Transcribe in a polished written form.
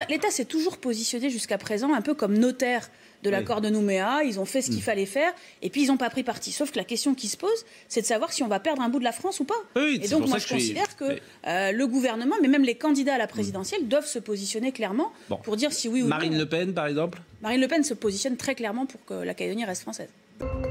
l'État s'est toujours positionné jusqu'à présent un peu comme notaire de l'accord de Nouméa. Ils ont fait ce qu'il fallait faire et puis ils n'ont pas pris parti. Sauf que la question qui se pose, c'est de savoir si on va perdre un bout de la France ou pas. Oui, et donc moi je considère que le gouvernement, mais même les candidats à la présidentielle doivent se positionner clairement pour dire si oui ou non. Marine Le Pen, par exemple ? Marine Le Pen se positionne très clairement pour que la Calédonie reste française.